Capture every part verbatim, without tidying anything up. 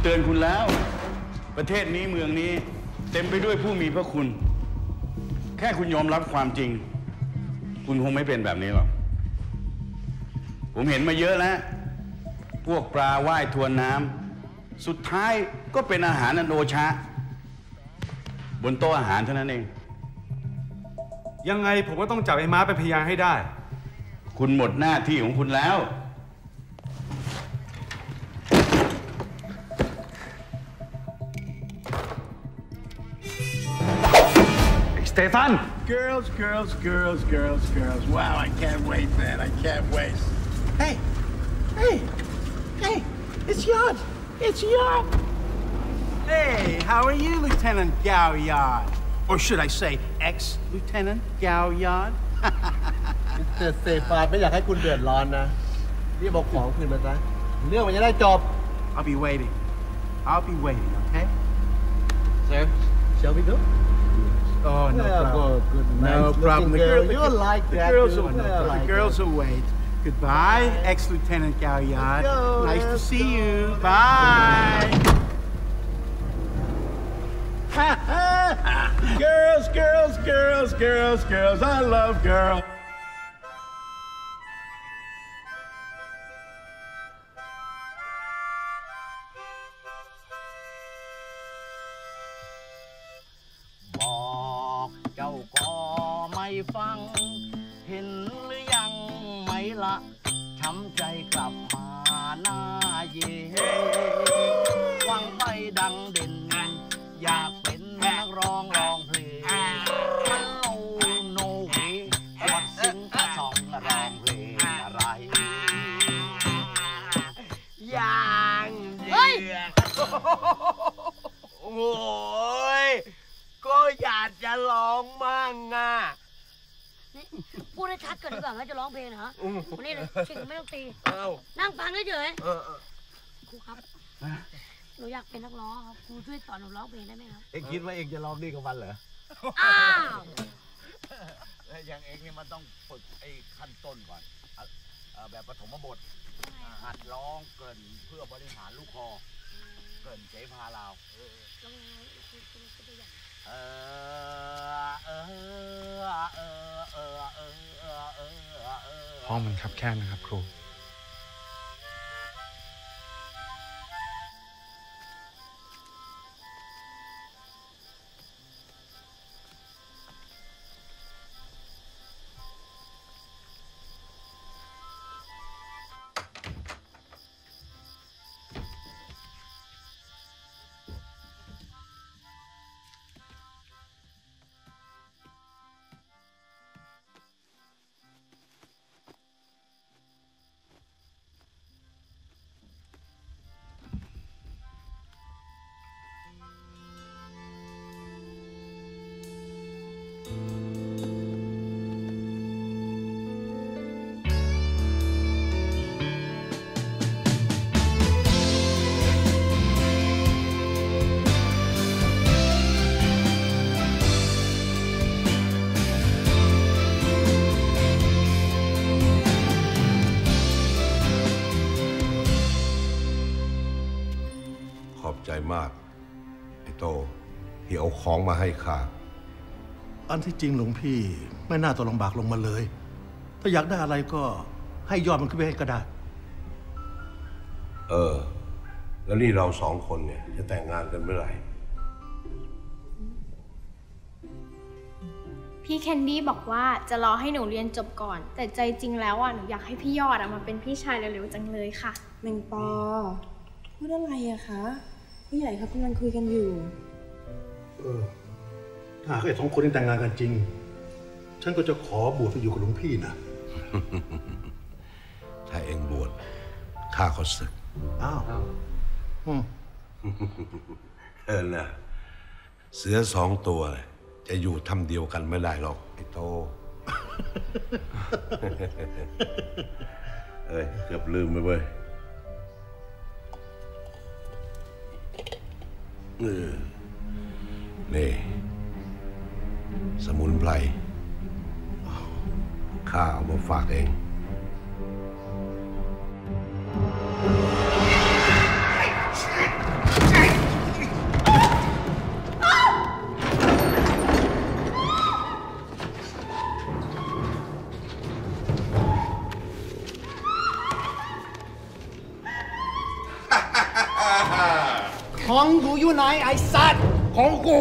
เตือนคุณแล้วประเทศนี้เมืองนี้เต็มไปด้วยผู้มีพระคุณแค่คุณยอมรับความจริงคุณคงไม่เป็นแบบนี้หรอกผมเห็นมาเยอะแล้วพวกปลาว่ายทวนน้ำสุดท้ายก็เป็นอาหารอันโอชะบนโต๊ะอาหารเท่านั้นเองยังไงผมก็ต้องจับไอ้ม้าเป็นพยานให้ได้คุณหมดหน้าที่ของคุณแล้วสเตฟาน Girls, girls, girls, girls, girls. Wow, I can't wait, man. I can't wait. Hey, hey, hey, it's Yard. It's Yard. Hey, how are you, Lieutenant Gao Yard? Or should I say, ex-Lieutenant Gao Yard? แต่สเตฟานไม่อยากให้คุณเดือดร้อนนะรีบเอาของคืนมาซะเรื่องมันจะได้จบ I'll be waiting. I'll be waiting, okay? Sir, shall we go? Oh, no yeah, problem. Good, good, no nice problem. The, girl. girl, You'll the, like the that. Girls will, yeah, the like girls that. will wait. Goodbye, ex-Lieutenant Gao Yard. Go, nice to see go. you. Bye. Girls, girls, girls, girls, girls. I love girls. บอกเจ้าก็ไม่ฟังเห็นหรือยังไหมละช้ำใจกลับมาหน้าเย่หวังไปดังเด่นอยากเป็นนักร้องร้องเพลงโนโนเวปวดสิงกระสองร้องเพลงอะไรอย่างเดียวโอ้ยก็อยากจะร้องมั่งอ่ะพูดให้ชัดก่อนดีกว่าว่าจะร้องเพลงนะวันนี้เลยชิงไม่ต้องตีนั่งฟังเฉยๆครูครับหนูอยากเป็นนักร้องครับครูช่วยสอนหนูร้องเพลงได้ไหมครับเอ็งคิดว่าเอ็งจะร้องดีกับมันเหรออ้าวอย่างเอ็งนี่มันต้องฝึกไอ้ขั้นต้นก่อนแบบปฐมบทหัดร้องเกินเพื่อบริหารลูกคอเกินเสภาลาวเออเออเออเออเออเออเออห้องมันคับแคบนะครับครูมากไอ้โตที่เอาของมาให้ข้าอันที่จริงหลวงพี่ไม่น่าต้องลำบากลงมาเลยถ้าอยากได้อะไรก็ให้ยอดมันขึ้นไปให้ก็ได้เออแล้วนี่เราสองคนเนี่ยจะแต่งงานกันเมื่อไหร่พี่แคนดี้บอกว่าจะรอให้หนูเรียนจบก่อนแต่ใจจริงแล้วอ่ะหนูอยากให้พี่ยอดมาเป็นพี่ชายเร็วๆจังเลยค่ะแมงปอพูดอะไรอะคะผู้ใหญ่เขากำลังคุยกันอยู่เออถ้าหากไอ้สองคนนี้แต่งงานกันจริงฉันก็จะขอบวชไปอยู่กับหลวงพี่นะถ้าเองบวชข้าก็ศึกอ้าวเออนะเสือสองตัวจะอยู่ถ้ำเดียวกันไม่ได้หรอกไอ้โตเอ้ยเกือบลืมไปเว้ยนี่สมุนไพรข้าเอามาฝากเองของกูอยู่ไหนไอ้สัตว์ของกู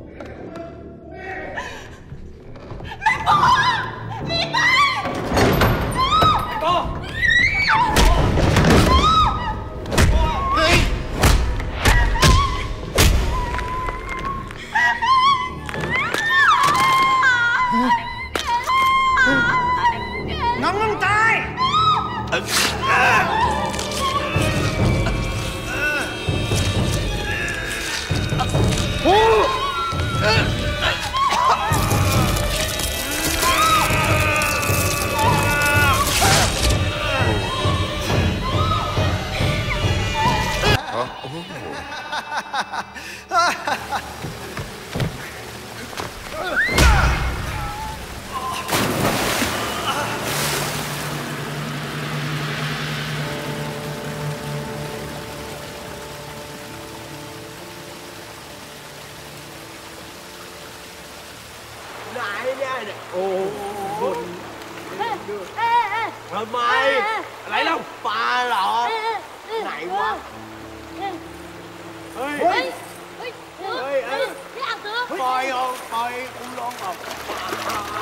ไม่บอกไม่ไปก็เฮ้ยน้องมึงตายโอ้ไหนเนี่ยโอ้โหทำไมอะไรเล่าปลาเหรอไหนวะเฮ้ยเฮ้ยเฮ้ยเฮ้ยเฮ้ยปล่อยเอาปล่อยคุณลองออก